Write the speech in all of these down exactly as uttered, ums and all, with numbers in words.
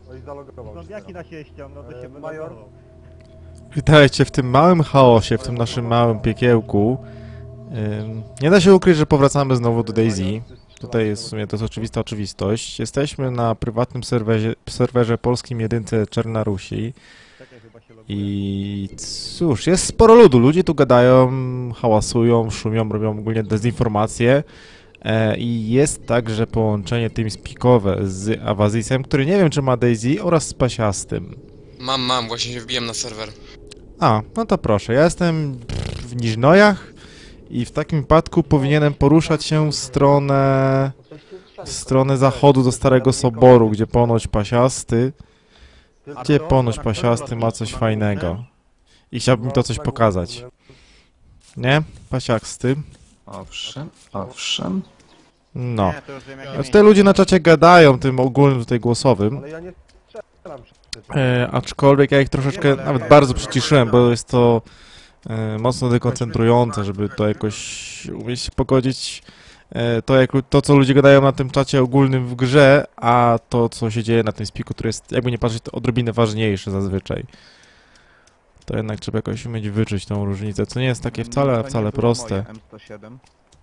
No i zalogował się Zombiaki teraz. na się ściągną, to E, się major? wylogował. Witajcie w tym małym chaosie, w tym naszym małym piekiełku. Ym, nie da się ukryć, że powracamy znowu do DayZ. Tutaj jest w sumie to jest oczywista oczywistość. Jesteśmy na prywatnym serwerze, serwerze polskim jedynce Czarnarusi. Czekaj, chyba się loguje. I cóż, jest sporo ludu. Ludzie tu gadają, hałasują, szumią, robią ogólnie dezinformacje. E, I jest także połączenie teamspeakowe z Awazisem, który nie wiem czy ma DayZ, oraz z Pasiastym. Mam, mam, właśnie się wbiłem na serwer. A, no to proszę, ja jestem w Niżnojach i w takim wypadku powinienem poruszać się w stronę, w stronę zachodu do Starego Soboru, gdzie ponoć Pasiasty, gdzie ponoć Pasiasty ma coś fajnego. I chciałbym mi to coś pokazać. Nie? Pasiasty? Owszem, owszem. No. Nie, to już wiem, jakie A tutaj ludzie na czacie gadają, tym ogólnym tutaj głosowym. Ale ja nie strzelam przecież. E, aczkolwiek ja ich troszeczkę, nawet bardzo przyciszyłem, bo jest to e, mocno dekoncentrujące, żeby to jakoś umieć się pogodzić. E, to, jak, to, co ludzie gadają na tym czacie ogólnym w grze, a to, co się dzieje na tym spiku, który jest, jakby nie patrzeć, to odrobinę ważniejsze zazwyczaj. To jednak trzeba jakoś umieć wyczuć tą różnicę, co nie jest takie wcale, wcale proste. M sto siedem.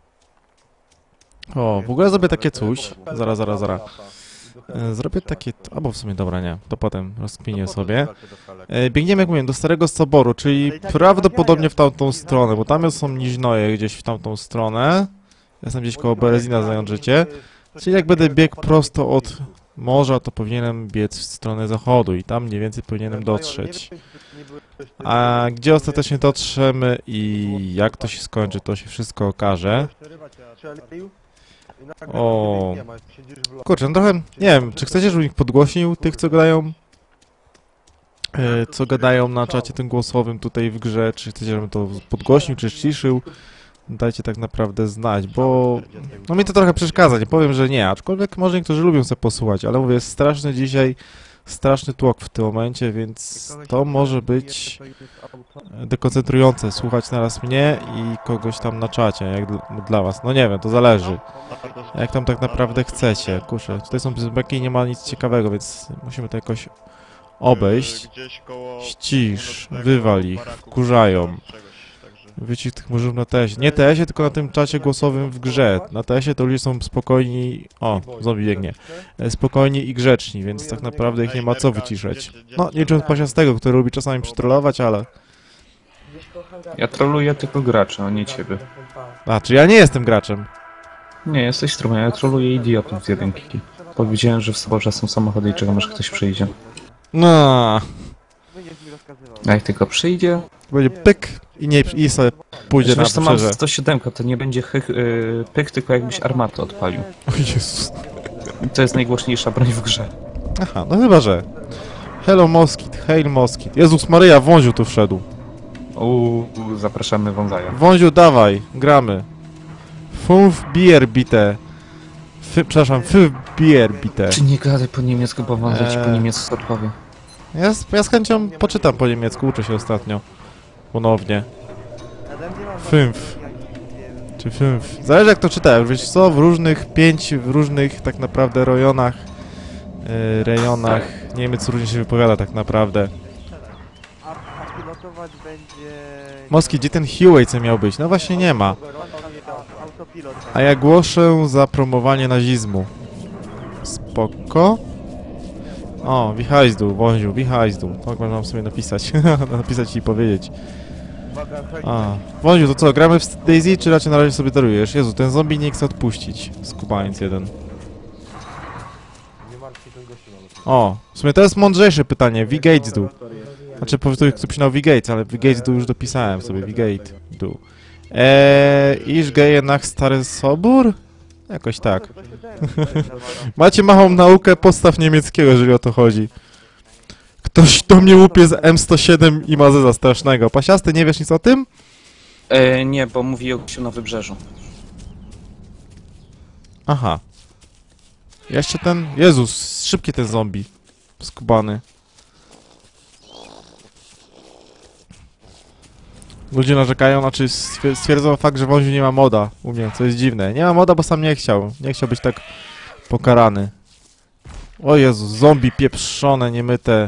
O, w ogóle zrobię takie coś. Zaraz, zaraz, zaraz. E, Zrobię takie... Albo w sumie, dobra, nie. To potem rozkminię sobie. E, Biegniemy, jak mówiłem, do Starego Soboru, czyli prawdopodobnie w tamtą stronę, bo tam są Niżnoje gdzieś w tamtą stronę. Ja jestem gdzieś koło Berezina, znając życie. Czyli jak będę biegł prosto od morza, to powinienem biec w stronę zachodu i tam mniej więcej powinienem dotrzeć. A gdzie ostatecznie dotrzemy i jak to się skończy, to się wszystko okaże. O. Kurczę, no trochę, nie wiem, czy chcecie, żebym ich podgłośnił, tych co gadają, e, co gadają na czacie tym głosowym tutaj w grze, czy chcecie, żebym to podgłośnił, czy ściszył, dajcie tak naprawdę znać, bo no mi to trochę przeszkadza, nie powiem, że nie, aczkolwiek może niektórzy lubią sobie posłuchać, ale mówię, jest straszny dzisiaj, straszny tłok w tym momencie, więc to może być dekoncentrujące, słuchać naraz mnie i kogoś tam na czacie, jak dla, dla was, no nie wiem, to zależy. Jak tam tak naprawdę chcecie. Kurczę, tutaj są zombiaki i nie ma nic ciekawego, więc musimy to jakoś obejść. Ścisz, wywal ich, wkurzają. Wycisz tych murzów na tesie. Nie tesie, tylko na tym czacie głosowym w grze. Na tesie to ludzie są spokojni... O, zombie biegnie. E, Spokojni i grzeczni, więc tak naprawdę ich nie ma co wyciszać. No, nie licząc Pasiastego, który lubi czasami przytrollować, ale... Ja troluję tylko graczy, a nie ciebie. A, czy ja nie jestem graczem? Nie, jesteś trudny, ja troluję idiotów z jedynki. Powiedziałem, że w Soborze są samochody i czekam, aż ktoś przyjdzie. No, A jak tylko przyjdzie... będzie pyk i nie i sobie pójdzie na Wiesz co, mam wybrzeże. sto siedem, to nie będzie hych, yy, pyk, tylko jakbyś armatę odpalił. O Jezus. I to jest najgłośniejsza broń w grze. Aha, no chyba, że. Hello Moskit, hail Moskit. Jezus Maryja, Wąziu tu wszedł. Uuu, zapraszamy wązaja. Wąziu, dawaj, gramy. Fünf Bier bite. Fy, przepraszam, fünf Bier bite. Czy nie gadaj po niemiecku, bo wązaj ci po Eee. niemiecku odpowie. Ja, z- ja z chęcią poczytam po niemiecku, uczę się ostatnio. Ponownie. Fünf. Czy fünf. Zależy jak to czytałem, wiesz co, w różnych, pięć, w różnych tak naprawdę rejonach, yy, rejonach Niemiec różnie się wypowiada tak naprawdę. A, a pilotować będzie... Moski, gdzie ten Huey co miał być? No właśnie nie ma. Autopilot. A ja głoszę za promowanie nazizmu. Spoko. O, wichajzdu, Wąziu, wichajzdu. Tak można sobie napisać. napisać i powiedzieć. A, Wąziu, to co, gramy w DayZ, czy raczej na razie sobie darujesz? Jezu, ten zombie nie chce odpuścić. Skubaniec jeden. O, w sumie to jest mądrzejsze pytanie. V-Gates do. Znaczy, po prostu ktoś pisał V-Gates, ale V-Gates do już dopisałem sobie. V-Gate do. Eee, iż geje nach Stary Sobór? Jakoś tak. Macie małą naukę podstaw niemieckiego, jeżeli o to chodzi. Ktoś do mnie łupie z M sto siedem i ma zeza strasznego. Pasiasty, nie wiesz nic o tym? E, nie, bo mówi o się na wybrzeżu. Aha. Jeszcze ten... Jezus, szybki ten zombie. Skubany. Ludzie narzekają, znaczy stwier- stwierdzono fakt, że Wąziu nie ma moda u mnie, co jest dziwne. Nie ma moda, bo sam nie chciał. Nie chciał być tak pokarany. O Jezu, zombie pieprzone, niemyte.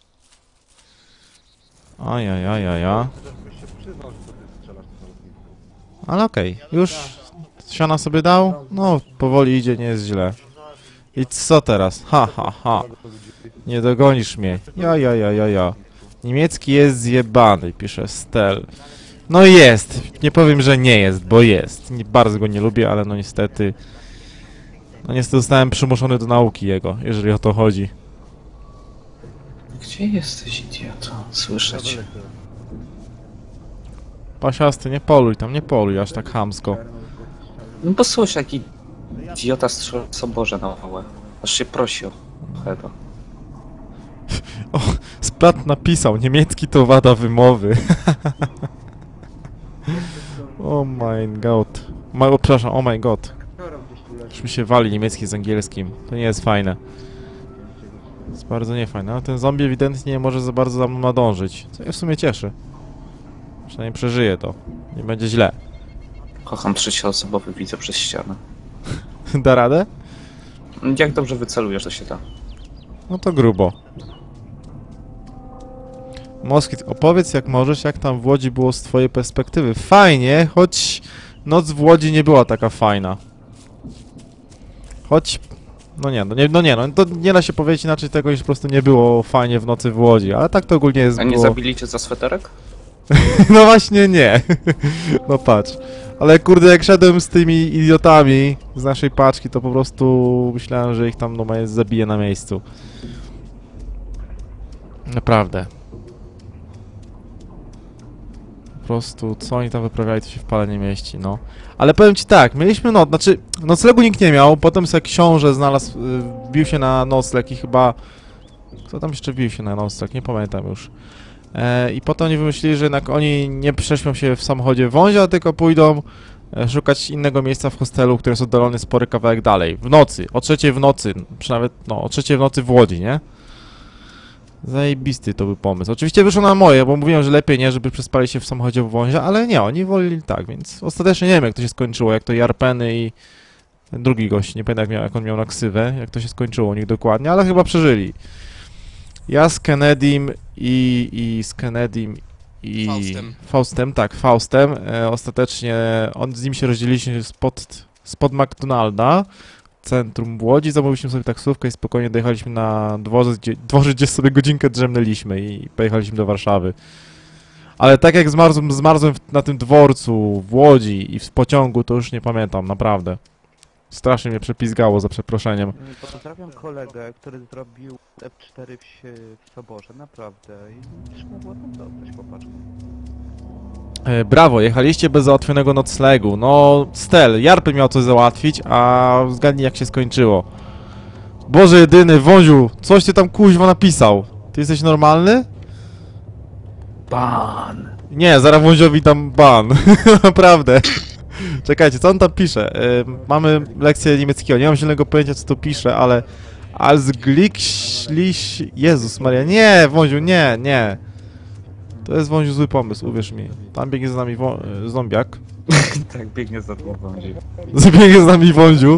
Ajajajaja. Byś się przyznał, że to ty strzelasz na lotnisku. Ale okej, już siana sobie dał? No, powoli idzie, nie jest źle. I co teraz? Ha, ha, ha. Nie dogonisz mnie. Ja, ja, ja, ja, ja. Niemiecki jest zjebany, pisze Stel. No jest. Nie powiem, że nie jest, bo jest. Nie, bardzo go nie lubię, ale no niestety... No niestety zostałem przymuszony do nauki jego, jeżeli o to chodzi. Gdzie jesteś, idioto? Słyszę cię. Pasiasty, nie poluj tam, nie poluj aż tak chamsko. No bo słyszę, jaki idiota strzela soborze na małe. Aż się prosi o heada. O, Splat napisał, niemiecki to wada wymowy. Oh my god. My, o, przepraszam, oh my god. Już mi się wali niemiecki z angielskim. To nie jest fajne. To jest bardzo niefajne. Ale ten zombie ewidentnie nie może za bardzo za mną nadążyć. Co mnie w sumie cieszy. Przynajmniej przeżyje to. Nie będzie źle. Kocham trzecioosobowy, widzę przez ścianę. Da radę? Jak dobrze wycelujesz, to się da. No to grubo. Moskit, opowiedz jak możesz, jak tam w Łodzi było z twojej perspektywy. Fajnie, choć noc w Łodzi nie była taka fajna. Choć... No nie, no nie, no nie, no to nie da się powiedzieć inaczej tego, iż po prostu nie było fajnie w nocy w Łodzi, ale tak to ogólnie jest A nie było... zabili cię za sweterek? No właśnie nie. No patrz. Ale kurde, jak szedłem z tymi idiotami z naszej paczki, to po prostu myślałem, że ich tam no zabiję na miejscu. Naprawdę. Po prostu, co oni tam wyprawiali, to się w pale nie mieści, no. Ale powiem ci tak, mieliśmy noc, znaczy, noclegu nikt nie miał, potem sobie książę znalazł, y, wbił się na nocleg i chyba... Kto tam jeszcze wbił się na nocleg? Nie pamiętam już. E, I potem oni wymyślili, że jednak oni nie prześpią się w samochodzie wązia, tylko pójdą e, szukać innego miejsca w hostelu, które jest oddalony spory kawałek dalej. W nocy, o trzeciej w nocy, przynajmniej, no, o trzeciej w nocy w Łodzi, nie? Zajebisty to był pomysł. Oczywiście wyszło na moje, bo mówiłem, że lepiej nie, żeby przespali się w samochodzie w wązia, ale nie, oni woleli tak, więc ostatecznie nie wiem, jak to się skończyło, jak to Jarpeny i ten drugi gość, nie pamiętam jak, miał, jak on miał na ksywę, jak to się skończyło u nich dokładnie, ale chyba przeżyli. Ja z Kennedym i, i z Kennedym i... Faustem. Faustem, tak, Faustem. E, ostatecznie on, z nim się rozdzieliliśmy spod, spod McDonalda, centrum w Łodzi, zamówiliśmy sobie taksówkę i spokojnie dojechaliśmy na dworzec, gdzie, dworzec, gdzie sobie godzinkę drzemnęliśmy i pojechaliśmy do Warszawy. Ale tak jak zmarzłem, zmarzłem w, na tym dworcu w Łodzi i w pociągu, to już nie pamiętam, naprawdę. Strasznie mnie przepizgało, za przeproszeniem. Pozdrawiam kolegę, który zrobił F cztery w, sie- w Soborze, naprawdę. I trzeba było tam dostać chłopaczku. E, brawo, jechaliście bez załatwionego noclegu. No, Stel, Jarpy miał coś załatwić, a zgadnij jak się skończyło. Boże jedyny, Wąziu, coś ty tam kuźwa napisał. Ty jesteś normalny? Ban! Nie, zaraz Wąziowi dam ban. Naprawdę. Czekajcie, co on tam pisze? E, mamy lekcję niemieckiego, nie mam zielonego pojęcia co to pisze, ale... Als Glicklich... Jezus Maria, nie, Wąziu, nie, nie. To jest Wąziu zły pomysł, uwierz mi. Tam biegnie z nami wo- e, zombiak. Tak, biegnie za tobą wązi. Biegnie z nami Wąziu.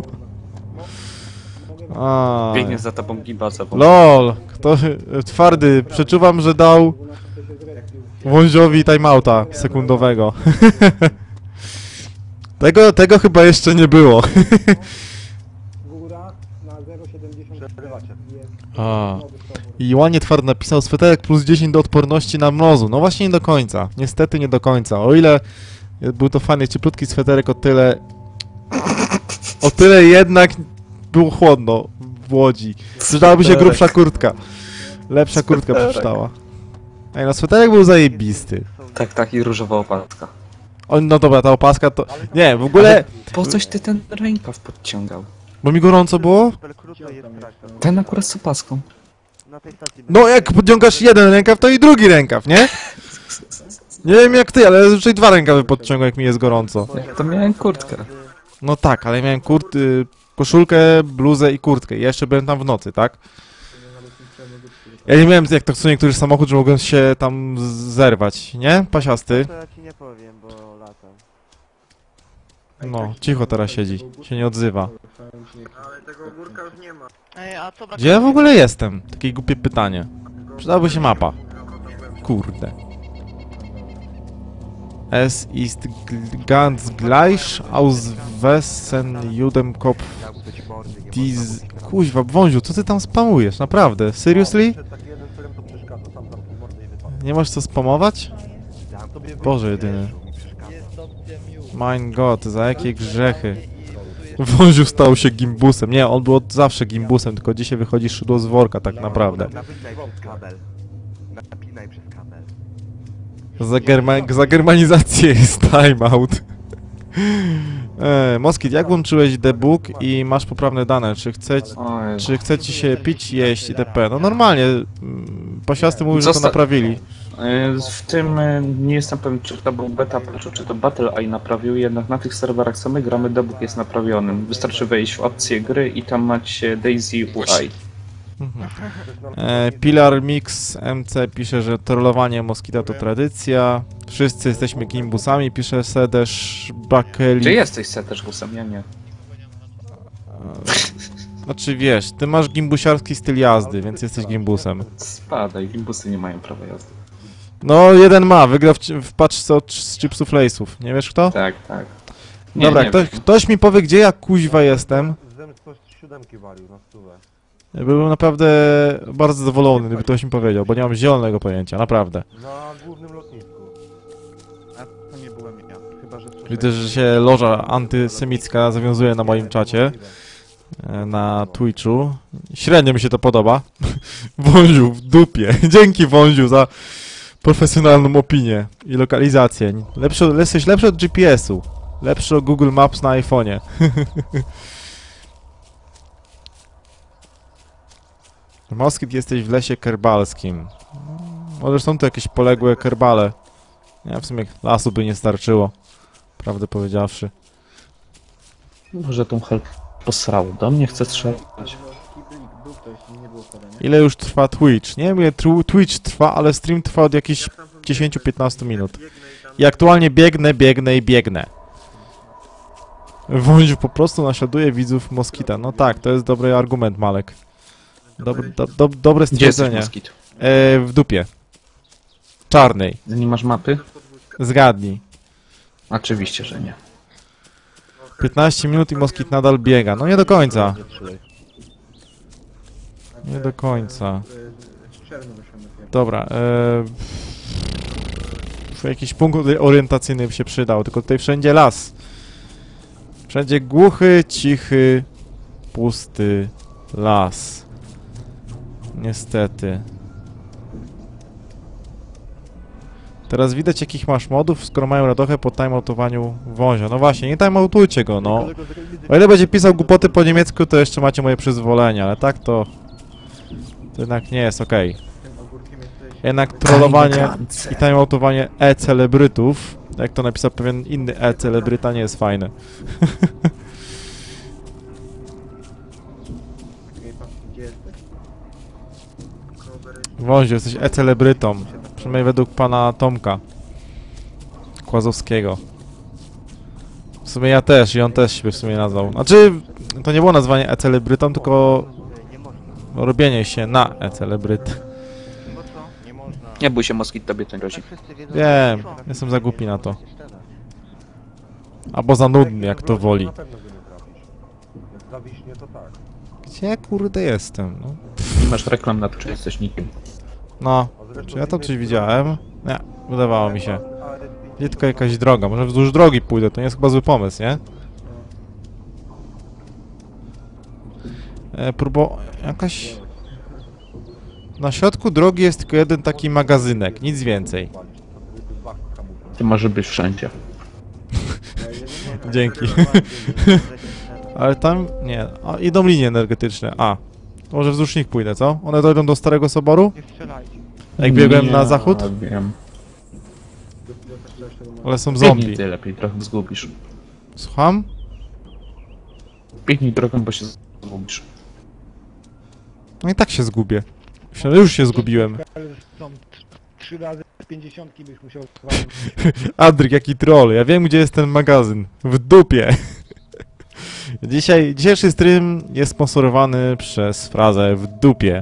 A. Biegnie za tobą gibaca, bo... LOL, kto... e, Twardy, przeczuwam, że dał... Wąziowi timeouta sekundowego. tego, tego chyba jeszcze nie było. Góra na zero przecinek siedemdziesiąt cztery. A. I ładnie Twardy napisał sweterek plus dziesięć do odporności na mrozu. No właśnie nie do końca. Niestety nie do końca. O ile był to fajny, cieplutki sweterek, o tyle... O tyle jednak było chłodno w Łodzi. Przydałaby się grubsza kurtka. Lepsza kurtka przeczytała. Ej, no sweterek był zajebisty. Tak, tak, i różowa opaska. O, no dobra, ta opaska to... Nie, w ogóle... Po coś ty ten rękaw podciągał? Bo mi gorąco było? Super krótko jest traktor. Ten akurat z opaską. Na tej stacji. No jak podciągasz jeden rękaw, to i drugi rękaw, nie? Nie wiem jak ty, ale zazwyczaj dwa rękawy podciągam, jak mi jest gorąco. Jak to miałem kurtkę. No tak, ale miałem kurt... Y, koszulkę, bluzę i kurtkę. I ja jeszcze byłem tam w nocy, tak? Ja nie miałem jak to co niektórzy samochód, że mogłem się tam z- zerwać, nie? Pasiasty. To ja ci nie powiem, bo latam. No, cicho teraz siedzi, się nie odzywa. Ale tego ogórka już nie ma. Ej, a co Gdzie ja w ogóle jestem? Takie głupie pytanie. Przydałaby się mapa. Kurde. Es ist gl- ganz gleich aus wessen Judem Kopf dies... Kuźwa, wąziu, co ty tam spamujesz? Naprawdę? Seriously? Taki jeden film to przeszkadza, sam zamknij mordę i wypadł. Nie możesz to spamować? Ja tobie Boże jedyny. przeszkadza. Mein Gott, za jakie grzechy. Wąziu stał się gimbusem. Nie, on był od zawsze gimbusem, tylko dzisiaj wychodzi szydło z worka tak naprawdę. Napinaj przez kabel. Napinaj przez kabel. Za, germa za germanizację jest timeout. E, Moskit, jak włączyłeś debug i masz poprawne dane? Czy chce, Oj. czy chce ci się pić, jeść itp? No normalnie. mm, Pasiasty mówił, że to Zosta- naprawili. E, W tym e, nie jestem pewien, czy to był beta patchu, czy to Battle Eye naprawił, jednak na tych serwerach, co my gramy, debug jest naprawiony. Wystarczy wejść w opcję gry i tam macie Daisy U I. E, Pilar Mix M C pisze, że trollowanie Moskita to tradycja. Wszyscy jesteśmy gimbusami, pisze Sedesz Bakeli. Czy jesteś też busem? Ja nie. Znaczy wiesz, ty masz gimbusiarski styl jazdy, więc jesteś gimbusem. Spadaj, gimbusy nie mają prawa jazdy. No, jeden ma, wygrał w, w paczce od z chipsów Lay'sów. Nie wiesz kto? Tak, tak. Nie, Dobra, nie ktoś, wiem. ktoś mi powie, gdzie ja kuźwa jestem. Ktoś z siódemki walił na stówę. Byłem naprawdę bardzo zadowolony, gdyby ktoś mi powiedział, bo nie mam zielonego pojęcia, naprawdę. Na głównym lotnisku. A to nie byłem ja. Chyba, że... Widzę, że się loża antysemicka zawiązuje na moim czacie. e, Na Twitchu. Średnio mi się to podoba. Wąziu w dupie. Dzięki Wąziu za profesjonalną opinię i lokalizację. Lepszy, jesteś lepszy od G P S-u. Lepszy od Google Maps na iPhone'ie. Moskit, jesteś w lesie kerbalskim. Może są to jakieś poległe kerbale. Nie, w sumie lasu by nie starczyło. Prawdę powiedziawszy. Może tą help posrało. Do mnie chce strzelać. Ile już trwa Twitch? Nie wiem ile tru- Twitch trwa, ale stream trwa od jakichś dziesięć do piętnastu minut. I aktualnie biegnę, biegnę i biegnę. Wąziu po prostu naśladuje widzów Moskita. No tak, to jest dobry argument, Malek. Dobre, do, do, dobre Gdzie jesteś, stwierdzenie. Moskit? E, w dupie. Czarnej. Nie masz mapy? Zgadnij. Oczywiście, że nie. piętnaście minut i Moskit nadal biega. No nie do końca. Nie do końca. Dobra, e... jakiś punkt orientacyjny by się przydał, tylko tutaj wszędzie las. Wszędzie głuchy, cichy, pusty las. Niestety. Teraz widać jakich masz modów, skoro mają radochę po timeoutowaniu wązia. No właśnie, nie timeoutujcie go, no. O ile będzie pisał głupoty po niemiecku, to jeszcze macie moje przyzwolenie, ale tak to... To jednak nie jest okej. Jednak trollowanie i timeoutowanie e-celebrytów, jak to napisał pewien inny e-celebryta, nie jest fajne. Wąziu, jesteś e-celebrytą. Przynajmniej według pana Tomka Kłazowskiego. W sumie ja też i on też się w sumie nazwał. Znaczy, to nie było nazwanie e-celebrytą, tylko robienie się na e-celebryt. Bo co? Nie można. Nie bój się, Moskit, tobie to grozi. Wszyscy wiedzą, Wiem, że- jestem za głupi na to. Albo za nudny, jak to woli. Na pewno go nie trafisz. Jak zawiśnie to tak. Gdzie ja kurde jestem? No, Nie masz reklam na to, czy jesteś nikim. no. A zresztą Czy ja tam coś niemiecki- widziałem? Nie, wydawało mi się. A, Gdzie tylko jakaś droga, może wzdłuż drogi pójdę, to nie jest chyba zły pomysł, nie? E, próbo... jakaś... Na środku drogi jest tylko jeden taki magazynek, nic więcej. Ty może być wszędzie. Dzięki. Ale tam... nie, a, idą linie energetyczne, a. To może wzdłuż nich pójdę, co? One dojdą do Starego Soboru? Nie strzelajcie. Jak biegłem Nie, na zachód? Wiem. Ale są Biegnij zombie. ty lepiej, trochę zgubisz. Słucham? Biegnij drogą, bo się zgubisz. No i tak się zgubię. Myślę, że już się zgubiłem. Są trzy razy pięćdziesiątki byś musiał... Adryk, jaki troll. Ja wiem, gdzie jest ten magazyn. W dupie. Dzisiaj, dzisiejszy stream jest sponsorowany przez frazę w dupie.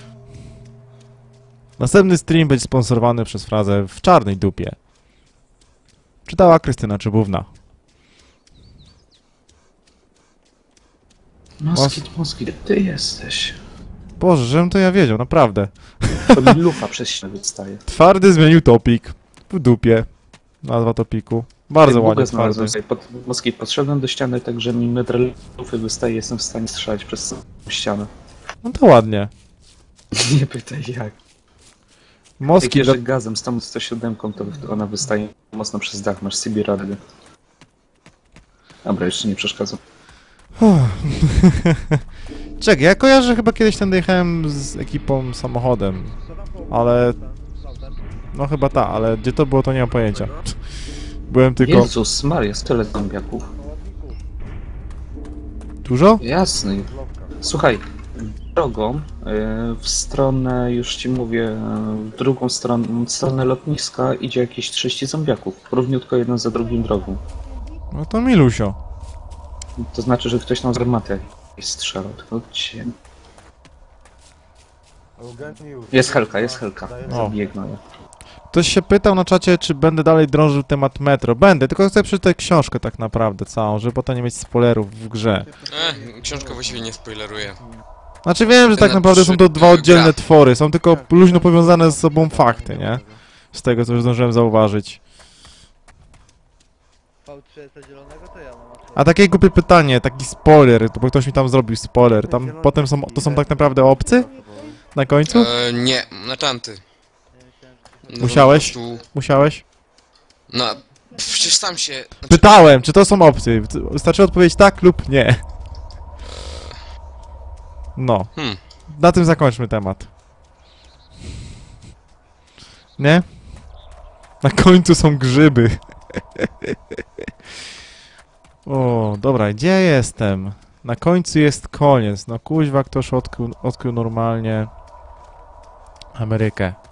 Następny stream będzie sponsorowany przez frazę w czarnej dupie. Czytała Krystyna Czubówna. Moskit, moskit, ty jesteś. Boże, żebym to ja wiedział, naprawdę. To mi lufa przez ścianę wystaje. Twardy zmienił topik. W dupie. Nazwa topiku. Bardzo Jak ładnie Google twardy. znalazłem sobie pod, moskit, podszedłem do ściany, tak że mi metr lufy wystaje, jestem w stanie strzelać przez ścianę. No to ładnie. Nie pytaj jak. Jak Moskit, jeżdżę gazem z tą sto siedem, to ona wystaje mocno przez dach, masz Sibir Radio. Dobra, jeszcze nie przeszkadzam. Czekaj, ja kojarzę, chyba kiedyś tam jechałem z ekipą samochodem, ale... No chyba ta, ale gdzie to było, to nie mam pojęcia. Byłem tylko... Jezus Maria, tyle zombiaków. Dużo? Jasny. Słuchaj, drogą y, w stronę, już ci mówię, y, w drugą stronę, w stronę lotniska idzie jakieś trzydzieści zombiaków. Równiutko jeden za drugim drogą. No to milusio. To znaczy, że ktoś nam z armaty jakieś strzelał. Tylko cię... Jest Helka, jest Helka. O. Biegnę. Ktoś się pytał na czacie, czy będę dalej drążył temat metro. Będę, tylko chcę przeczytać książkę tak naprawdę całą, żeby potem nie mieć spoilerów w grze. E, książka właściwie nie spoileruje. Znaczy wiem, że tak Na naprawdę są to trzy- dwa oddzielne gra. twory, są tylko luźno powiązane ze sobą fakty, nie? Z tego, co już zdążyłem zauważyć. A takie głupie pytanie, taki spoiler, bo ktoś mi tam zrobił spoiler, tam potem są, to są tak naprawdę obcy? Na końcu? E, nie, natanty. No, Musiałeś? po prostu- Musiałeś? No, przecież sam się... Znaczy, Pytałem, czy to są obcy. Wystarczy odpowiedzieć tak lub nie. No. Hmm. Na tym zakończmy temat. Nie? Na końcu są grzyby. O, dobra, gdzie jestem? Na końcu jest koniec. No kuźwa, ktoś odkrył, odkrył normalnie Amerykę.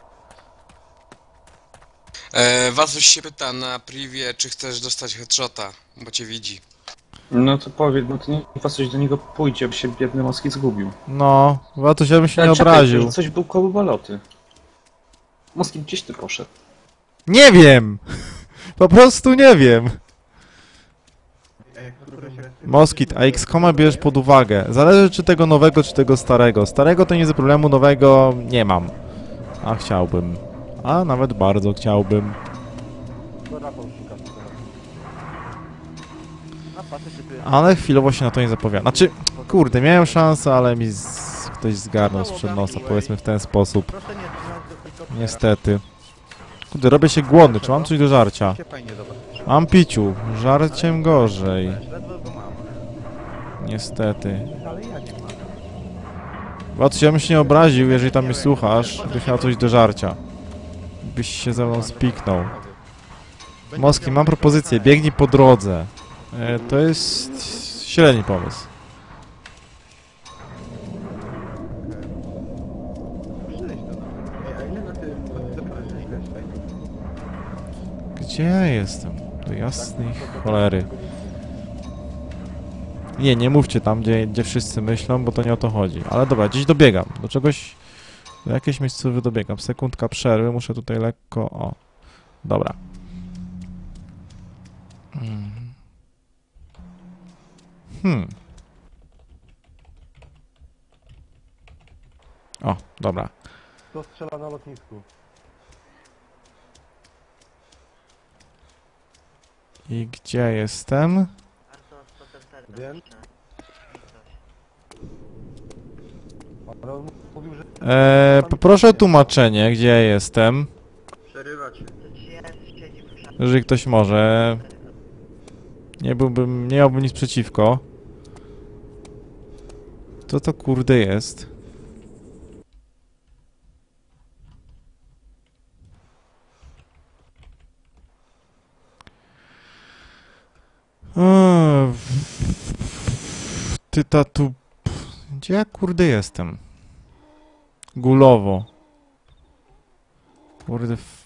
E, Wazuś się pyta na privie, czy chcesz dostać headshota, bo cię widzi. No to powiedz, no to nie coś do niego pójdzie, by się biedny moski zgubił. No, Watuś, ja bym się nie Ale czekaj, obraził. że coś był koło baloty. Moski, gdzieś ty poszedł? Nie wiem! Po prostu nie wiem. Moskit, a X-Koma bierzesz pod uwagę. Zależy czy tego nowego, czy tego starego. Starego to nie jest problemu, nowego nie mam. A chciałbym. A nawet bardzo chciałbym. Ale chwilowo się na to nie zapowiada. Znaczy, kurde, miałem szansę, ale mi z... ktoś zgarnął sprzed nosa, powiedzmy w ten sposób. Niestety. Kurde, robię się głodny, czy mam coś do żarcia? Mam piciu, żarciem gorzej. Niestety. Watuś, ja bym się nie obraził, jeżeli tam mnie słuchasz, byś miał coś do żarcia. Byś się ze mną spiknął. Moski, mam propozycję, biegnij po drodze. E, to jest średni pomysł. Gdzie ja jestem? Do jasnej cholery. Nie, nie mówcie tam, gdzie, gdzie wszyscy myślą, bo to nie o to chodzi. Ale dobra, gdzieś dobiegam. Do czegoś... Do jakiejś miejscowy dobiegam. Sekundka przerwy, muszę tutaj lekko... O. Dobra. Hmm. Hmm. O, dobra. Kto strzela na lotnisku? I gdzie jestem? Wiem. Ale on mówił, że... Eee, poproszę o tłumaczenie, gdzie ja jestem. Jeżeli ktoś może. Nie byłbym, nie miałbym nic przeciwko. Co to kurde jest? Eee, Ty tatu... Gdzie ja kurde jestem? Gulowo. Kurde... f-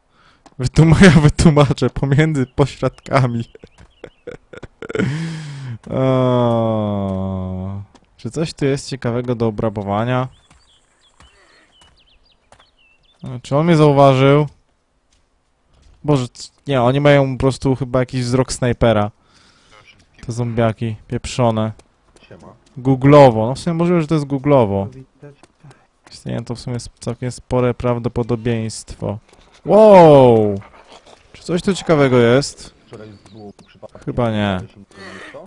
Wytłum ja wytłumaczę pomiędzy pośladkami. Eee, czy coś tu jest ciekawego do obrabowania? E, Czy on mnie zauważył? Boże, c- nie, oni mają po prostu chyba jakiś wzrok snajpera. Te zombiaki, pieprzone. Siema. Googlowo, no w sumie możliwe, że to jest googlowo. Istnieje to w sumie sp- całkiem spore prawdopodobieństwo. Wow! Czy coś tu ciekawego jest? Wczoraj było przypadkiem... Chyba nie. Co?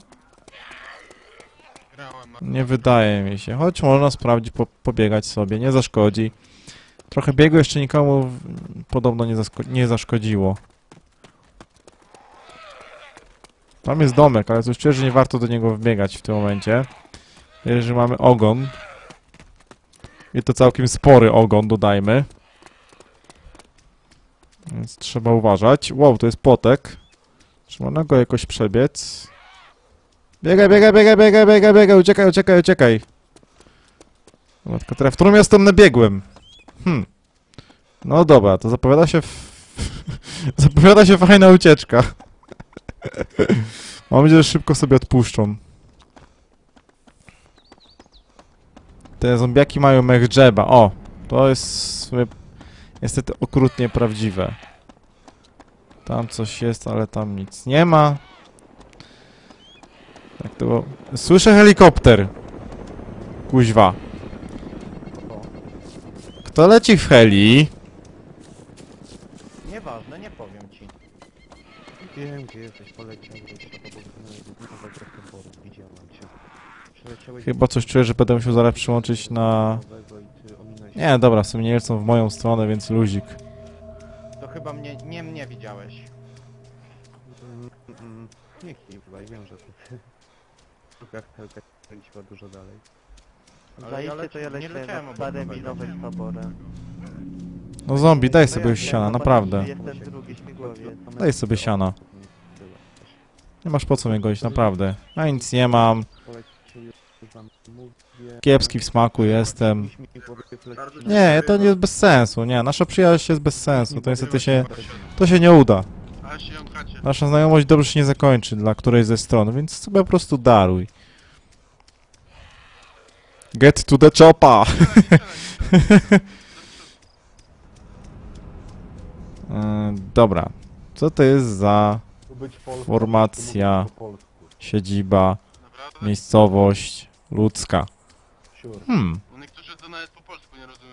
Grałem, Nie wydaje mi się. Choć można sprawdzić, po, pobiegać sobie, nie zaszkodzi. Trochę biegu jeszcze nikomu w, podobno nie, zasko- nie zaszkodziło. Tam jest domek, ale coś czuję, że nie warto do niego wbiegać w tym momencie. Wiesz, że mamy ogon. I to całkiem spory ogon, dodajmy. Więc trzeba uważać. Wow, to jest płotek. Czy można go jakoś przebiec? Biegaj, biegaj, biegaj, biegaj, biegaj, biegaj, uciekaj, uciekaj, uciekaj. Dobra, tylko teraz w którą ja stronę biegłem? Hmm. No dobra, to zapowiada się... F... zapowiada się fajna ucieczka. Mam nadzieję, że szybko sobie odpuszczą. Te zombiaki mają mech dżeba. O! To jest w sumie niestety okrutnie prawdziwe. Tam coś jest, ale tam nic nie ma. Tak to było. Słyszę helikopter. Kuźwa. Kto leci w heli? Nieważne, nie powiem ci. Wiem, gdzie jesteś, poleciałeś do nowego wyboru, widziałem cię. Przeleciałeś Chyba coś czuję, że będę musiał zaraz przyłączyć na... nowego i ty ominąłeś... Nie, dobra, w sumie nie lecą w moją stronę, więc luzik. To chyba mnie, nie mnie widziałeś. Mm, mm, nie kiwaj, wiem, że ty... Helka, helka, byliśmy dużo dalej. Zajście to ja nie leciałem leciałem od obok Starym i nowego. Nowym Soborem. No zombie, daj To sobie ja już wiem, siana, zobacz, naprawdę. Jest ten drugi śmigłowiec. Daj sobie siana. Nie masz po co mnie godzić, naprawdę. Ja nic nie mam. Kiepski w smaku jestem. Nie, to nie jest bez sensu, nie. Nasza przyjaźń jest bez sensu, to niestety się... To się nie uda. Nasza znajomość dobrze się nie zakończy dla którejś ze stron, więc sobie po prostu daruj. Get to the chopa! Yy, dobra. Co to jest za Być Polską, formacja, to mówię po polsku. siedziba, miejscowość ludzka? Sure. Hmm, No niektórzy to nawet po polsku nie rozumiem.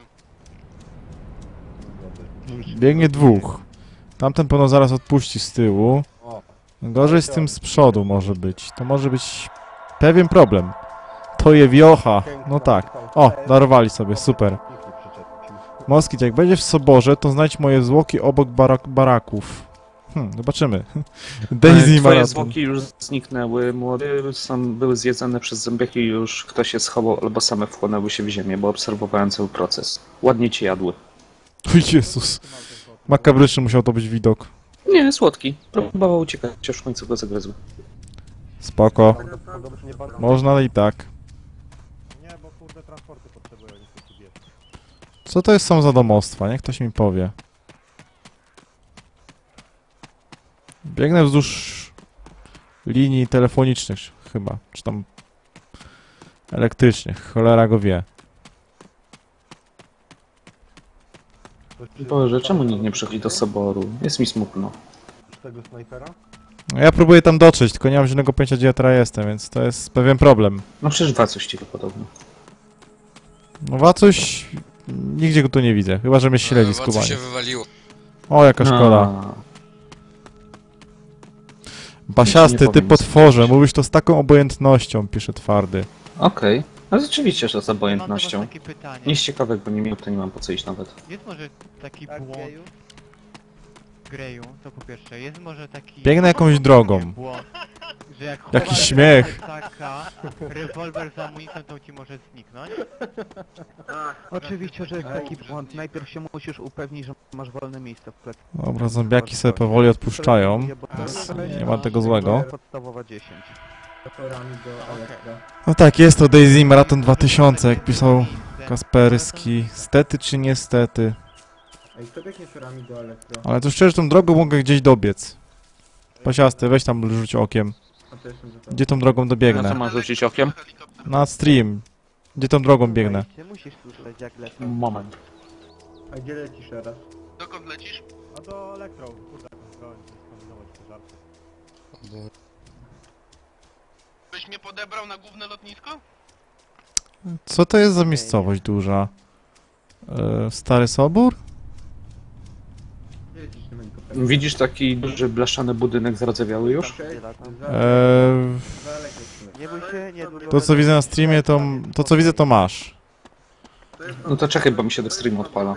biegnie dwóch. Tamten pewno zaraz odpuści z tyłu. O, Gorzej z tym z przodu może być. To może być pewien problem. To je wiocha. No tak. O, darowali sobie, super. Moskit, jak będziesz w soborze, to znajdź moje zwłoki obok barak baraków. Hmm, zobaczymy. Daisy Twoje Marathon. zwłoki już zniknęły, młody, są, były zjedzone przez zombiaki i już ktoś się schował albo same wchłonęły się w ziemię, bo obserwowałem cały proces. Ładnie ci jadły. O Jezus. Makabryczny musiał to być widok. Nie, słodki. Próbował uciekać, aż w końcu go zagryzły. Spoko. Podobnie bardzo... Można, ale i tak. Nie, bo kurde transporty potrzebują, niestety wiesz. Co to jest są za domostwa? Niech ktoś mi powie. Biegnę wzdłuż linii telefonicznych chyba, czy tam elektrycznych, cholera go wie. Boże, czemu nikt nie przychodzi do soboru? Jest mi smutno. Z tego snajpera? No ja próbuję tam dotrzeć, tylko nie mam żadnego pojęcia, gdzie ja teraz jestem, więc to jest pewien problem. No przecież Wacuś ci to podobno. No Wacuś... Nigdzie go tu nie widzę, chyba że mnie śledzi E, Wacu skubanie. się wywaliło. O, jaka szkoda. A, Basiasty, ty powiem, potworze, mówisz to z taką obojętnością, pisze twardy. Okej. No rzeczywiście, że z Mam do was obojętnością. takie pytanie. Nic ciekawego nie miał, to nie mam po co iść nawet. Jest może taki Tak, błąd... geju? Greju, to po pierwsze. Jest może taki... Biegnę jakąś Nie, drogą. błąd, że jak Jaki chowasz śmiech. taka, rewolwer z amunicją, to ci może zniknąć. Oczywiście, że jest taki błąd. Najpierw się musisz upewnić, że masz wolne miejsce w plecach. Dobra, zombiaki sobie powoli odpuszczają. Nie ma tego złego. Podstawowa dziesięć. No tak, jest to Daisy Marathon dwa tysiące, jak pisał Kasperski. Stety czy niestety. Ej, kto biegnie torami do elektro? Ale to szczerze, tą drogą mogę gdzieś dobiec. Pasiasty, weź tam rzuć okiem. A to jestem za to. Gdzie tą drogą Na co dobiegnę? mam rzucić okiem? Na stream. Gdzie tą drogą biegnę? Ty musisz słyszeć jak lecą. Moment. A gdzie lecisz teraz? Dokąd lecisz? A do elektro, kurde, skończyłem skombinować te żarty. Byś mnie podebrał na główne lotnisko? Co to jest za miejscowość duża? E, Stary Sobór? Gdzie lecisz tym helikopterem? Widzisz taki duży blaszany budynek zardzewiały już? Cześć, za, E, za elektryk. Nie bój się, niedługo... to co widzę na streamie, to, to co widzę to masz. No to czekaj, bo mi się do streamu odpala.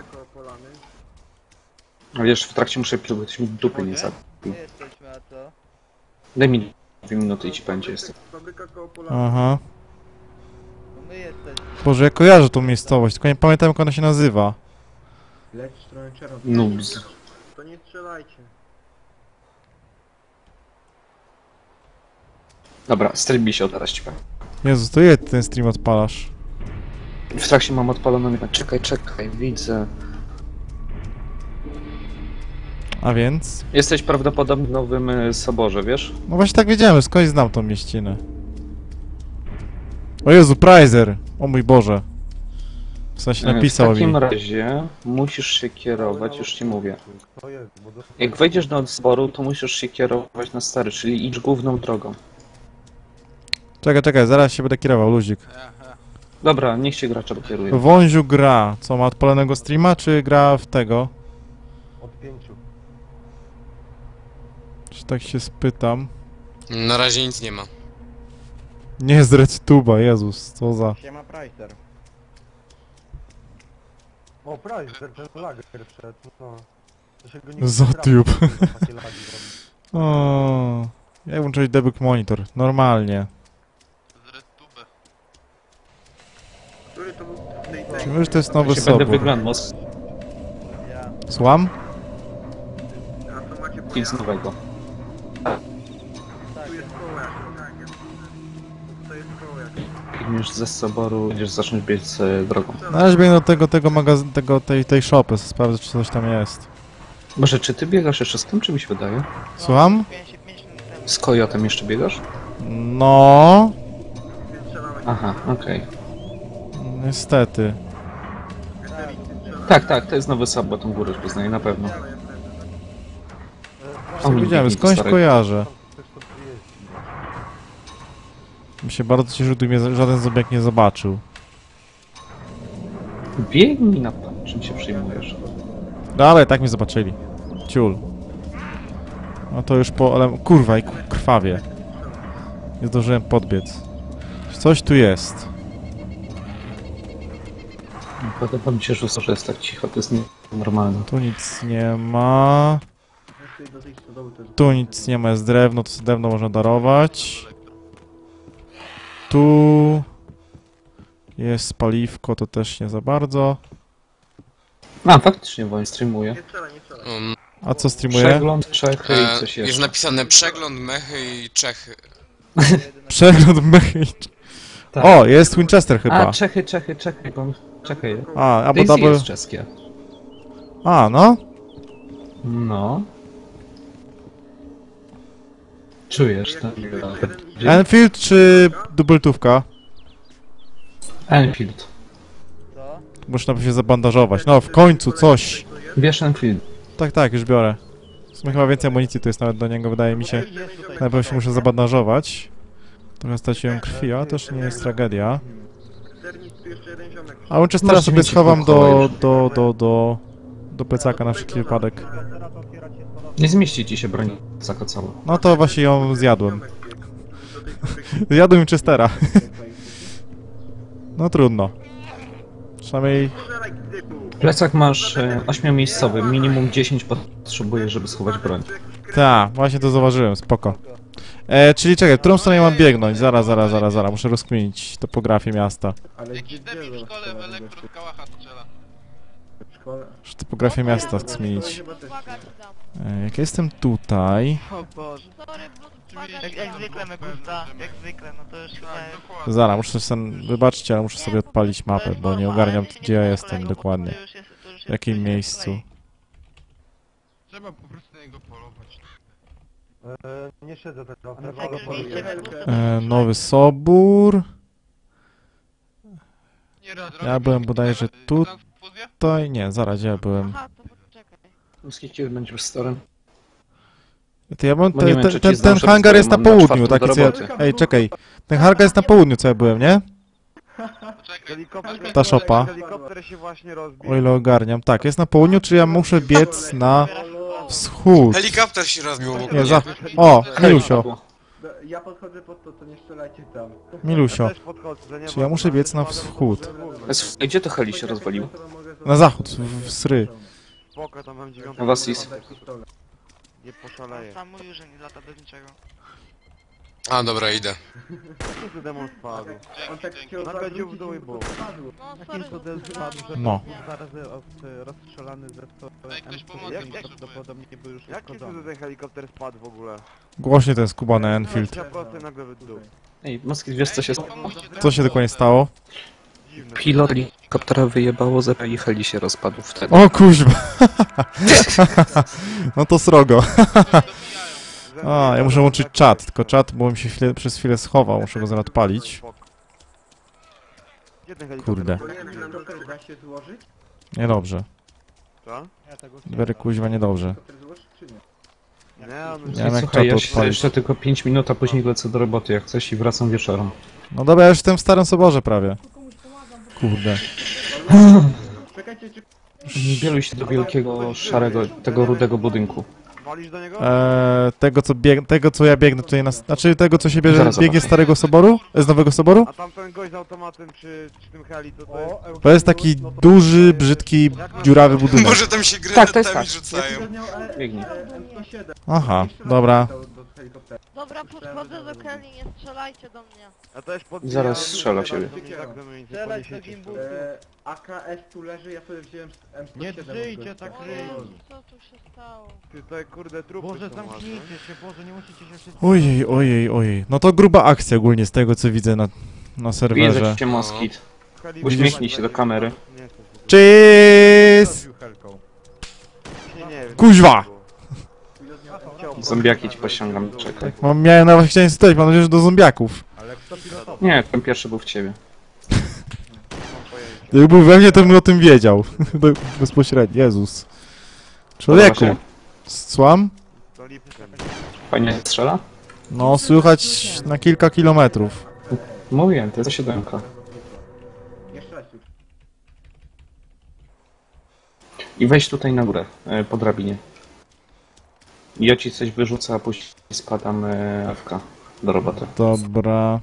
Ale jeszcze w trakcie muszę pilnować, ktoś mi dupy nie zabił. Jesteśmy, a co? Daj mi dwie minuty i ci będzie jestem. Fabryka koło Polany. Aha. No my jesteśmy. Boże, ja kojarzę tą miejscowość, tylko nie pamiętam jak ona się nazywa. Leć w stronę Czerwon. Noobs. To nie strzelajcie. Dobra, stream mi się teraz ci powiem. Jezus, to ile ty ten stream odpalasz? W trakcie mam odpaloną... Czekaj, czekaj, widzę. A więc? Jesteś prawdopodobnie w Nowym y, Soborze, wiesz? No właśnie tak wiedziałem, skądś znam tą mieścinę. O Jezu, Prizer! O mój Boże. W sensie Y, napisał W mi. takim razie musisz się kierować, już ci mówię. To jest, bo do... Jak wejdziesz do Soboru, to musisz się kierować na stary, czyli idź główną drogą. Czekaj, czekaj, zaraz się będę kierował, luzik. Dobra, niech się gracza kieruje. Wąziu gra. Co, ma odpalonego streama, czy gra w tego? Od pięciu. Czy tak się spytam? Na razie nic nie ma. Nie z RedTube'a, Jezus, co za... Siema Pricer. O, Price, ten, ten lager wszedł, no. To się go nie Zatube. Takie lagi robi. O, jak włączyć debug monitor? Normalnie. Z RedTube. Który to był? Czy mówisz, że to jest nowy Się będę sobór? wyglądał Ja. Słucham? A to macie nic nowego. Tak, Tu jest koło jakieś. To jest koło jakieś. Jak już ze Soboru będziesz zacząć biec e, drogą. Na razie biegnę do tego, tego magazyn, tego, tej, tej shopy, sprawdzę, czy coś tam jest. Może czy ty biegasz jeszcze z tym, czy mi się wydaje? Słucham? pięć minut temu. Z Kojotem jeszcze biegasz? No, Aha, okej. niestety. Tak, tak, to jest nowy Sobor, tą górę już poznaję, na pewno. O, nie Wiedziałem, biegnij, skądś stary. kojarzę. Ktoś to przyjeździ. Mi się bardzo cieszy, że mnie za- żaden zobiak nie zobaczył. Biegnij na pan, czym się przyjmujesz? No ale tak mnie zobaczyli. Ciul. No to już po... Ale... Kurwa, i krwawie. Nie zdążyłem podbiec. Coś tu jest. Podoba mi się, że że jest tak cicho, to jest nienormalne. Tu nic nie ma. Do tej stodoły to jest... Tu nic nie ma, jest drewno, to sobie drewno można darować. Tu... Jest paliwko, to też nie za bardzo. A, faktycznie woń streamuje. Nie strzelaj, nie strzelaj. Um, A co streamuje? Przegląd, Czechy i e, coś jest jeszcze. napisane przegląd, mechy i Czechy. Przegląd mechaniczny. Tak. O, jest Winchester chyba. A, Czechy, Czechy, Czechy, bo... Czekaj. A, albo Daisy double... jest czeskie. A, no. No. Czujesz to? Enfield czy dubeltówka? Enfield. Co? Muszę najpierw się zabandażować. No, w końcu coś. Bierz Enfield. Tak, tak, już biorę. W sumie chyba więcej amunicji tu jest nawet do niego, wydaje mi się. Jest tutaj. Najpierw się muszę zabandażować. Trochę straciłem krwi, ale też nie jest tragedia. Zernik, tu jeszcze jeden ziomek. A Winchestera Masz sobie mieć schowam do, pokoju. do, do, do, do plecaka na wszelki wypadek. Teraz otwierać jest ponownie. Nie zmieści ci się broń zakocała. No to właśnie ją zjadłem. Do tej fabryki. Zjadłem Winchestera. No trudno. Przynajmniej... Strzelaj, typu. Plecak masz e, ośmiomiejscowy, minimum dziesięć potrzebujesz, żeby schować broń. Tak, właśnie to zauważyłem, spoko. E, czyli czekaj, w którą stronę ja mam biegnąć? Zaraz, zaraz, zaraz, zaraz, muszę rozkminić topografię miasta. Ale Jakiś gdzie debil w dzieło szkole w strzela, elektro z kałacha strzela. w szkole? Muszę topografię miasta skminić. Chyba też. E, jak jestem tutaj... O Boże. Jak, jak zwykle Megusta, jak zwykle, no to już chyba Tak, jest... dokładnie. Zaraz, muszę sobie... Wybaczcie, ale muszę sobie odpalić mapę, bo nie ogarniam, gdzie ja jestem dokładnie. To już jest- to już jest W jakim tutaj miejscu. kolei. Trzeba po prostu na niego polować. E, nie siedzę teraz. A na teraz czego mogę podjedzie? podjechać. E, Nowy Sobór. Nie raz. Ja byłem bodajże tu. Transfuzję? Tutaj nie, zaraz ja byłem. Aha, to poczekaj. Ruski, kiedy będziesz storem? To ja mam, Bo nie te, wiem, te, czy ci ten, ten zdążę, hangar bo jest na mam na południu, czwartą taki do co ja... roboty. Ej, czekaj. Ten hangar jest na południu, co ja byłem, nie? Poczekaj. Helikopter, Ta szopa. helikopter się właśnie rozbił. O ile ogarniam. Tak, jest na południu, czy ja muszę biec na wschód? Helikopter się rozbił obok Nie, mnie. za... O, Milusio. Ja podchodzę pod to, to nie strzelajcie tam. Milusio. Też podchodzę, nie Czy ma- ja muszę biec na wschód? E, słuchaj, gdzie to heli się rozwalił? Na zachód, w, w Sry. Spoko, tam mam dziewiątą. A was jest? Nie poszaleję. Sam mówił, że nie lata bez niczego. A, dobra, idę. Jakim cudem on spadł? On tak chciał Nagle zawrócić w dół i i był. spadł. No, sorry, Cudem że spadł, że No. dwa razy od, rozstrzelany ze sto Ej, ktoś M pomocy jak mi prawdopodobnie był już Jakim uszkodzony. cudem ten helikopter spadł w ogóle? Głośnie ten skubany Enfield. dwadzieścia procent nagle w dół. Ej, Moskit, wiesz co się stało? Co się dokładnie stało? Dziwne. Pilot helikoptera wyjebało zero i heli się rozpadł wtedy. O kuźwa. No to srogo. A, ja muszę łączyć czat, tylko czat, bo mi się chwilę, przez chwilę schował, muszę go zaraz odpalić. Gdzie ten helikopter? Kurde. Bo jeden helikopter da się złożyć? Niedobrze. Co? Ja tego Wery kuźwa niedobrze. Helikopter złożyć czy nie? Nie, on Nie wiem jak Słuchaj, czat ja się odpalić. jeszcze tylko pięć minut, a później lecę do roboty jak coś i wracam wieczorem. No dobra, ja już jestem w Starym Soborze prawie. Kurde. Czekajcie, czy... Bieluj się do wielkiego, szarego, tego rudego budynku. walisz do niego? Eee, tego co bieg... tego co ja biegnę tutaj na... Znaczy tego co się bierze, Zaraz biegnie z zobaczę. Starego Soboru? Z Nowego Soboru? A tamten gość z automatem przy, przy tym heli, to to jest... To jest taki duży, brzydki, dziurawy budynek. Może tam się Tak, to jest granatami tak. rzucają. miał e, Biegnij. e, M sto siedem. Aha, Nie strzelajcie dobra. do- do helikoptera. Dobra, podchodzę do Kelly, nie strzelajcie do mnie. Ja też pod... Zaraz strzela ciebie. Strzelać do gimbusy. E, A K S tu leży, ja sobie wziąłem M sto siedem. Nie drzyjcie tak O ryj. Jezu, co tu się stało? Ty tutaj kurde trupy Boże, są zamknijcie ładne. się, Boże, nie musicie się wszyscy... Ojej, ojej, ojej. No to gruba akcja ogólnie z tego co widzę na, na serwerze. Widzę cię, Moskit. Heli- Uśmiechnij się do kamery. Nie chcę się Cheers! Zrobił helką. Nie, nie wiem. Kuźwa! Chciał- Zombiaki ci posiągam, czekaj. Mam, miałem nawet chciałem stać, mam nadzieję, że do zombiaków. Ale kto pilotował? Nie, ten pierwszy był w ciebie. Gdyby był we mnie, to bym o tym wiedział. Bezpośrednio, Jezus. Człowieku. Podoba się? Słam? To lipcem. Fajnie strzela? No, słychać na kilka kilometrów. Mówiłem, to jest siódemka. Jeszcze raz już. I wejdź tutaj na górę, e, po drabinie. Ja ci coś wyrzucę, a później spadam e, F K do roboty. Dobra.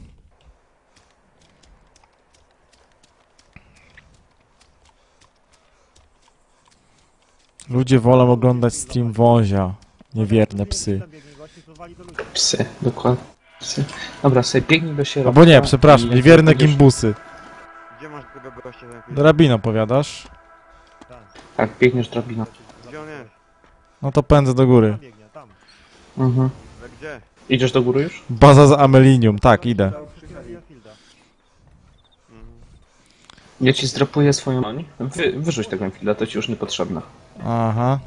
Ludzie wolą oglądać stream wązia. Niewierne psy. Biegnij, właśnie to wali do ludzi. Psy, dokładnie. Psy. Dobra, sobie biegnij do środka. Albo nie, przepraszam, i- niewierne będziesz- gimbusy. Gdzie masz tego gościa ten film? Drabiną powiadasz? Tak, biegniesz drabiną. Gdzie on jest? No to pędzę do góry. Tam biegnie, tam. Mhm. Ale gdzie? Idziesz do góry już? Baza z Amelinium, tak, idę. Fielda. Mhm. Ja ci zdrapuję swoją broń. Wy, wyrzuć tego Enfielda, to ci już niepotrzebne. Aha.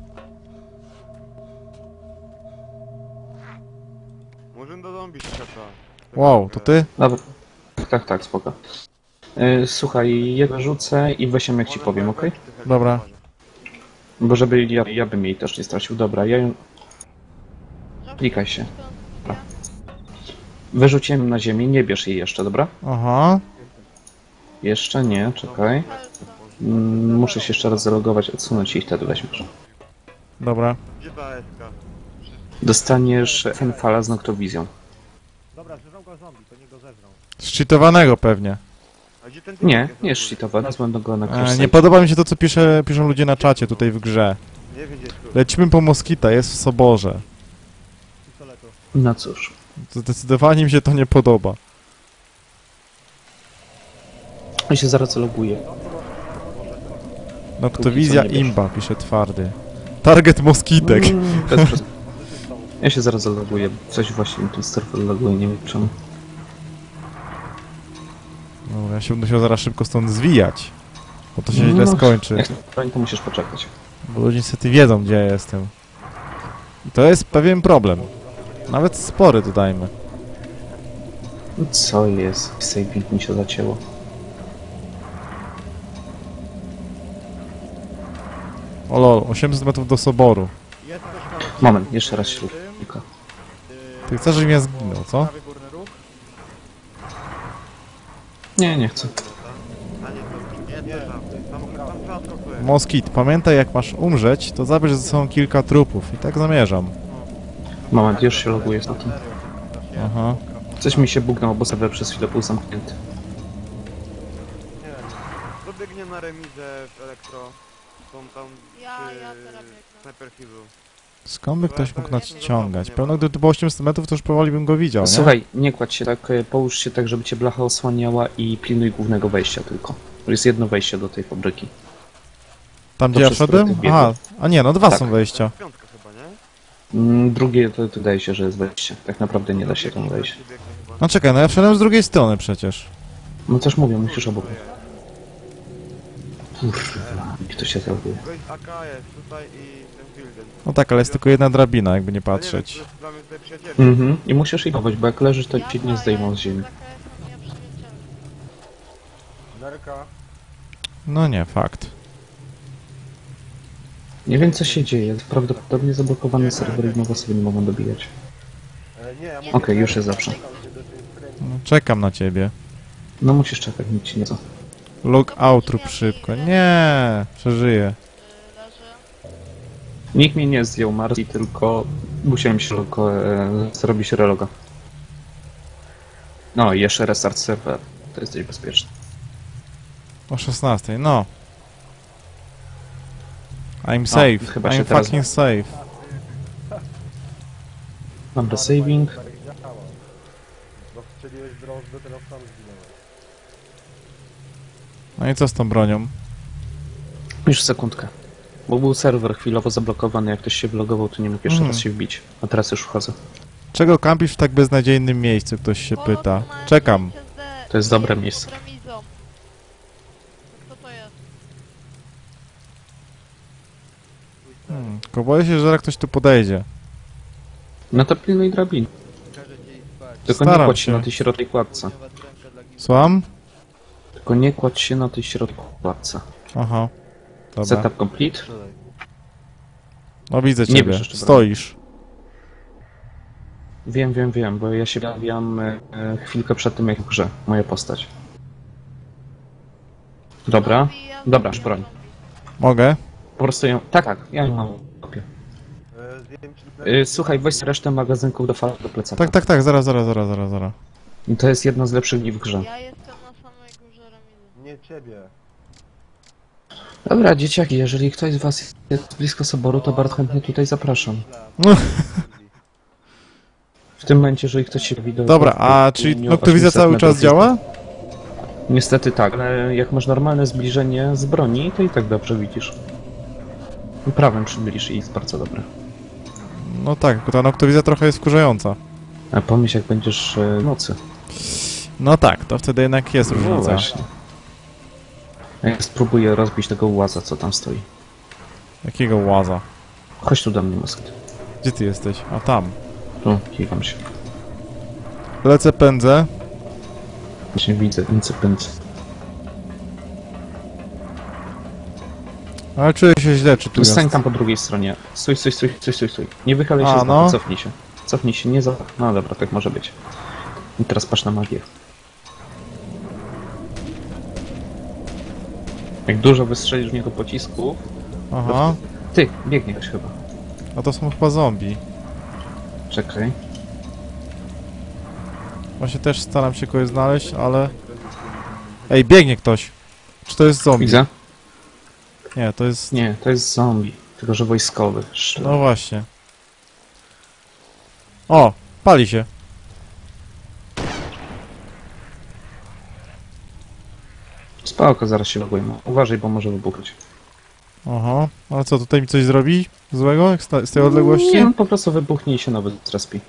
Murzyn do zombie strzela. Wow, to ty? Dobra. Tak, tak, spoko. E, słuchaj, ja wyrzucę i weź ją jak ci powiem, okej? Dobra. Bo żeby ja, ja bym jej też nie stracił. Dobra, ja ją... Żołnierz, Klikaj się. skąd ja? Wyrzuciłem na ziemię, nie bierz jej jeszcze, dobra? Aha. Jeszcze nie, czekaj. Helka. Mm, muszę się jeszcze raz zalogować, odsunąć i wtedy weźmiesz. Dobra. Gdzie ta S K? Dostaniesz Fenfala z noktowizją. Dobra, zeżrą go zombie, to nie go zeżrą. Szczytowanego pewnie. A gdzie ten Nie, typek nie jest jest cheatowane, będę go na E, crash nie site. podoba mi się to, co pisze, piszą ludzie na czacie tutaj w grze. Nie wiem gdzie jest tu. Lecimy po Moskita, jest w Soborze. Pistoletu. No cóż. Zdecydowanie mi się to nie podoba. Ja się zaraz zaloguję. Noktowizja Póki co nie wiesz. imba, pisze twardy. Target Moskitek. Mm, bez przes- Ja się zaraz zaloguję. Coś właśnie mi tu serwer loguje, nie wiem czemu. No, ja się będę musiał zaraz szybko stąd zwijać. Bo to się No, źle skończy. Jak broń, to musisz poczekać. Bo ludzie niestety wiedzą, gdzie ja jestem. I to jest pewien problem. Nawet spory dodajmy. No co jest? Saving mi się zacięło. O lol, osiemset metrów do soboru. Jest coś kawałek Moment, jeszcze raz się klika. Ty chcesz, żebym ja zginął, co? prawy górny róg? Nie, nie chcę. A nie, to nie, to żarty. Tam, tam transport jest. Moskit, pamiętaj jak masz umrzeć, to zabierz ze sobą kilka trupów. I tak zamierzam. Moment, już się loguję za tym. Aha. Coś mi się bugnęło, bo serwer przez chwilę był zamknięty. Nie, dobiegnie na remizę w elektro. Są tam Ja, przy ja teraz biegnę. Sniper Hillu. Skąd by ktoś mógł nadciągać? Pewno gdyby to było osiemset metrów, to już powoli bym go widział, nie? Słuchaj, nie kładź się tak, e, połóż się tak, żeby cię blacha osłaniała i pilnuj głównego wejścia tylko. To jest jedno wejście do tej fabryki. Tam to gdzie ja przez wszedłem? skróty Aha, a nie, no dwa Tak. są wejścia. Piątka chyba, nie? Mm, drugie to wydaje się, że jest wejście. Tak naprawdę nie da się tam wejść. Biegnie chyba. No czekaj, no ja wszedłem z drugiej strony przecież. No też mówię, musisz obok. Kurwa, kto się zaloguje. Gość A K jest tutaj i ten building. No tak, ale jest tylko jedna drabina, jakby nie patrzeć. Nie wiem, czy dla mnie tutaj przyjaciele. Mhm, i musisz ignorować, bo jak leżysz, to Ja cię nie za- zdejmą ja z ziemi. za K S-em nie przyleciałem. Nerka. No nie, fakt. Nie wiem co się dzieje, prawdopodobnie zablokowany serwer i nowo sobie nie mogą dobijać. E, nie, ja mówię... Okej, już jest zawsze. No, czekam na ciebie. No musisz czekać, nic ci nie co. Log out rób szybko. Nie, przeżyję. Y, Leży. Nikt mnie nie zdjął Marsi, tylko musiałem się tylko e, zrobić reloga. No i jeszcze restart serwer, to jesteś bezpieczny. O szesnastej, no. I'm safe. chyba się I'm teraz- fucking safe. Dobra, saving. Tak działa. Bo strzeliłeś drożdżę, teraz sam zginąłeś. No i co z tą bronią? Już sekundkę. Bo był serwer chwilowo zablokowany, jak ktoś się vlogował, to nie mógł jeszcze Mhm. raz się wbić. A teraz już wchodzę. Czego kampisz w tak beznadziejnym miejscu? Ktoś się Polo, pyta. tu masz Czekam. S S D, To jest dobre pod miejsce. remizą. Kto to jest? Hmm, tylko boję się, że zaraz ktoś tu podejdzie. No to pilnuj drabin. Tylko nie Staram kładź się się. na tej środkowej kładce. Słucham? Tylko nie kładź się na tej środkowej kładce. Aha. Dobra. Setup complete. No widzę Nie ciebie. wiesz jeszcze, Stoisz. Wiem, wiem, wiem, bo ja się pojawiam e, chwilkę przed tym jak w grze. Moja postać. Dobra. Zombie, ja Dobra, zombie, broń. zombie. Mogę? Po prostu ją... Tak, tak, ja ją mam w kopie. E, zdjęć... E, słuchaj, weź resztę magazynków do fal do plecaka. Tak, tak, tak, zaraz, zaraz, zaraz, zaraz, zaraz. I to jest jedna z lepszych dni w grze. Ja jestem na samej górze remizy. Nie ciebie. Dobra, dzieciaki, jeżeli ktoś z was jest blisko soboru, to bardzo chętnie tutaj zapraszam. W tym momencie, jeżeli ktoś się widzi... Dobra, a czyli noktowizja cały czas działa? Niestety tak, ale jak masz normalne zbliżenie z broni, to i tak dobrze widzisz. Prawem przybliż i jest bardzo dobre. No tak, bo ta noktowizja trochę jest wkurzająca. A pomyśl jak będziesz e, w nocy. No tak, to wtedy jednak jest No różnica. właśnie. A ja spróbuję rozbić tego łaza, co tam stoi. Jakiego łaza? Chodź tu do mnie, Moskit. Gdzie ty jesteś? A tam. Tu, kiwam się. Lecę, pędzę. Właśnie widzę, incydent. Ale czuję się źle, czy tu Stań jest. tam po drugiej stronie. Stój, stój, stój, stój, stój, stój. Nie wychylaj się A, z no. no. Cofnij się. Cofnij się, nie za... No dobra, tak może być. I teraz patrz na magię. Jak dużo wystrzelisz w niego pocisków... Aha. Ty, biegnie ktoś chyba. A to są chyba zombie. Czekaj. Właśnie też staram się kogoś znaleźć, ale... Ej, biegnie ktoś! Czy to jest zombie? Widzę? Nie, to jest... Nie, to jest zombie. Tylko, że wojskowy. Szlak. No właśnie. O! Pali się. Spoko, zaraz się logujemy. Uważaj, bo może wybuchnąć. Aha. Ale co, tutaj mi coś zrobi złego jak sta- z tej odległości? Nie, po prostu wybuchnie i się nowy zrespi.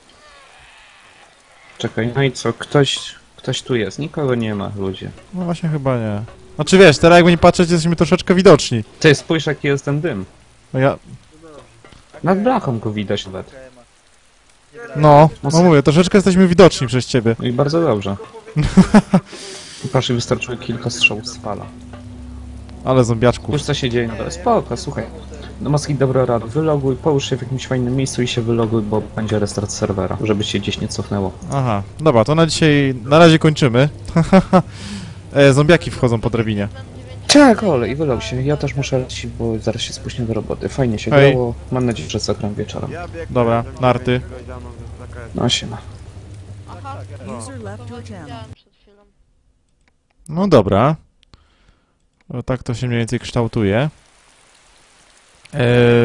Czekaj, no i co? Ktoś, ktoś tu jest. Nikogo nie ma, ludzie. No właśnie chyba nie. Znaczy wiesz, teraz jakby nie patrzeć, jesteśmy troszeczkę widoczni. Ty, spójrz jaki jest ten dym. No ja... Nad blachą go widać nawet. Nie No, no mówię, troszeczkę jesteśmy widoczni przez ciebie. No i bardzo dobrze. Patrz, wystarczyło kilka strzałów z pala. Ale zombiaczków. Już co się dzieje na dole. Spoko, słuchaj. Do Maski dobra rada, wyloguj, połóż się w jakimś fajnym miejscu i się wyloguj, bo będzie restart serwera, żeby się gdzieś nie cofnęło. Aha, dobra, to na dzisiaj, na razie kończymy. e, zombiaki wchodzą po drabinie. Czek, ole, i wylog się. Ja też muszę lecieć, bo zaraz się spóźnię do roboty. Fajnie się Hej. grało. Mam nadzieję, że zagram wieczorem. Ja biegnę, Dobra, żeby narty. nie powiedziano, że taka jest. No siema. Aha, User to widziałem przed chwilą. No dobra. No, tak to się mniej więcej kształtuje. Eee,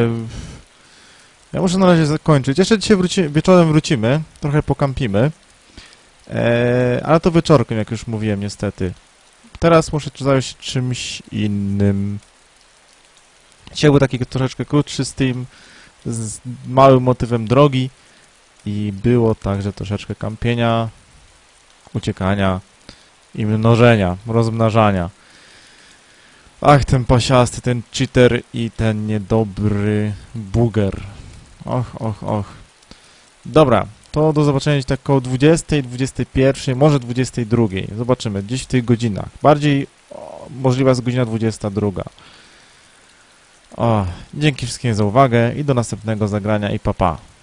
ja muszę na razie zakończyć. Jeszcze dzisiaj wróci, wieczorem wrócimy. Trochę pokampimy. Eee, ale to wieczorkiem, jak już mówiłem, niestety. Teraz muszę zająć się czymś innym. Dzisiaj był taki troszeczkę krótszy stream z małym motywem drogi i było także troszeczkę kampienia, uciekania i mnożenia, rozmnażania. Ach, ten pasiasty, ten cheater i ten niedobry buger. Och, och, och. Dobra, to do zobaczenia tak koło dwudziestej, dwudziestej pierwszej, może dwudziestej drugiej. Zobaczymy, gdzieś w tych godzinach. Bardziej o, możliwa jest godzina dwudziesta druga. O, dzięki wszystkim za uwagę i do następnego zagrania i pa pa.